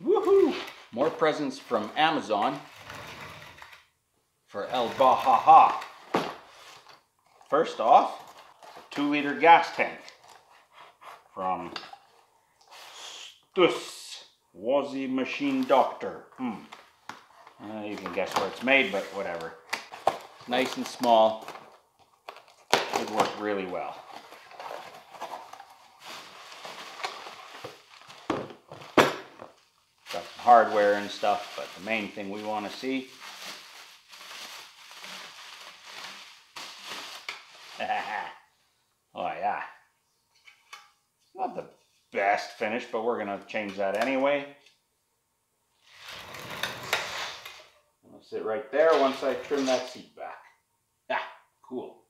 Woohoo! More presents from Amazon for El Baja-Ha. First off, a 2-liter gas tank from Stus Wazzy Machine Doctor. You can guess where it's made, but whatever. Nice and small. Should work really well. Got some hardware and stuff, but the main thing we want to see. Oh yeah. Not the best finish, but we're going to change that anyway. I'll sit right there once I trim that seat back. Yeah, cool.